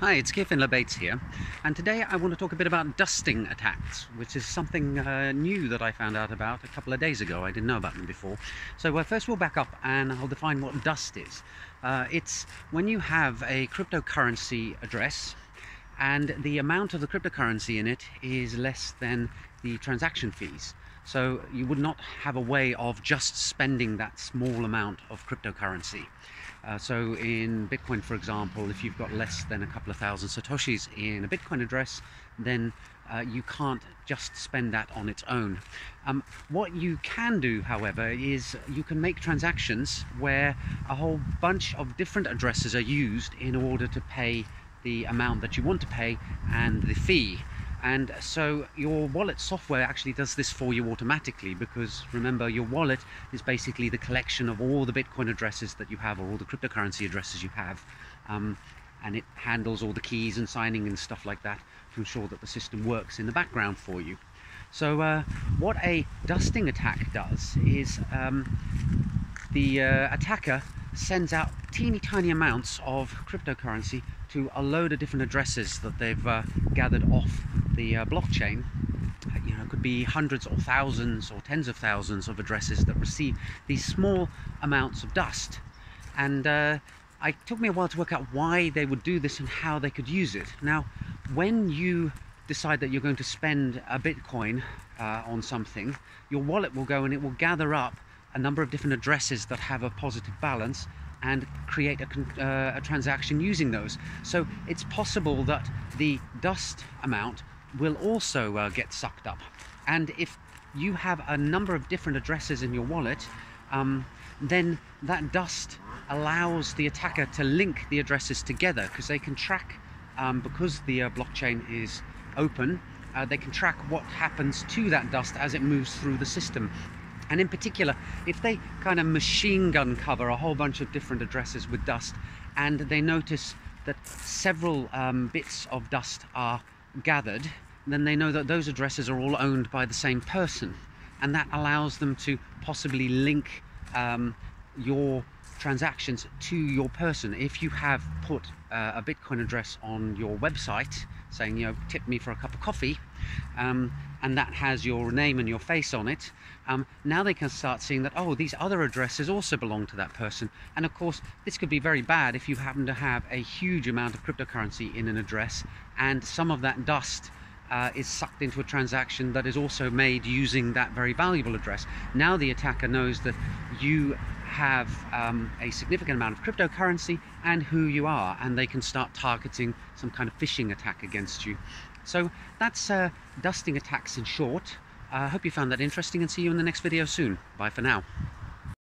Hi, it's Kevin Bates here, and today I want to talk a bit about dusting attacks, which is something new that I found out about a couple of days ago. I didn't know about them before. So first we'll back up and I'll define what dust is. It's when you have a cryptocurrency address and the amount of the cryptocurrency in it is less than the transaction fees. So you would not have a way of just spending that small amount of cryptocurrency. So in Bitcoin, for example, if you've got less than a couple of thousand Satoshis in a Bitcoin address, then you can't just spend that on its own. What you can do, however, is you can make transactions where a whole bunch of different addresses are used in order to pay the amount that you want to pay and the fee. And so your wallet software actually does this for you automatically, because remember, your wallet is basically the collection of all the Bitcoin addresses that you have, or all the cryptocurrency addresses you have, and it handles all the keys and signing and stuff like that to ensure that the system works in the background for you. So what a dusting attack does is the attacker sends out teeny tiny amounts of cryptocurrency to a load of different addresses that they've gathered off the blockchain. It could be hundreds or thousands or tens of thousands of addresses that receive these small amounts of dust. And it took me a while to work out why they would do this and how they could use it. Now, when you decide that you're going to spend a Bitcoin on something, your wallet will go and it will gather up a number of different addresses that have a positive balance and create a transaction using those. So it's possible that the dust amount will also get sucked up. And if you have a number of different addresses in your wallet, then that dust allows the attacker to link the addresses together, because they can track, because the blockchain is open, they can track what happens to that dust as it moves through the system. And in particular, if they kind of machine gun cover a whole bunch of different addresses with dust, and they notice that several bits of dust are gathered, then they know that those addresses are all owned by the same person. And that allows them to possibly link your transactions to your person. If you have put a Bitcoin address on your website saying, tip me for a cup of coffee, and that has your name and your face on it, now they can start seeing that, oh, these other addresses also belong to that person. And of course, this could be very bad if you happen to have a huge amount of cryptocurrency in an address, and some of that dust is sucked into a transaction that is also made using that very valuable address. Now the attacker knows that you have a significant amount of cryptocurrency and who you are, and they can start targeting some kind of phishing attack against you. So that's dusting attacks in short. I hope you found that interesting, and see you in the next video soon. Bye for now.